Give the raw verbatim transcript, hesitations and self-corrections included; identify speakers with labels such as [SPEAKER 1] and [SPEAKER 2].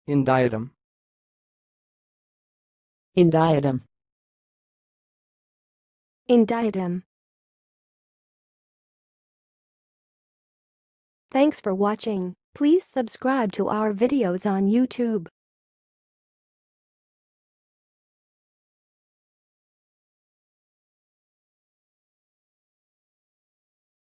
[SPEAKER 1] indiadem,
[SPEAKER 2] indiadem,
[SPEAKER 3] indiadem. Thanks for watching. Please subscribe to our videos on YouTube.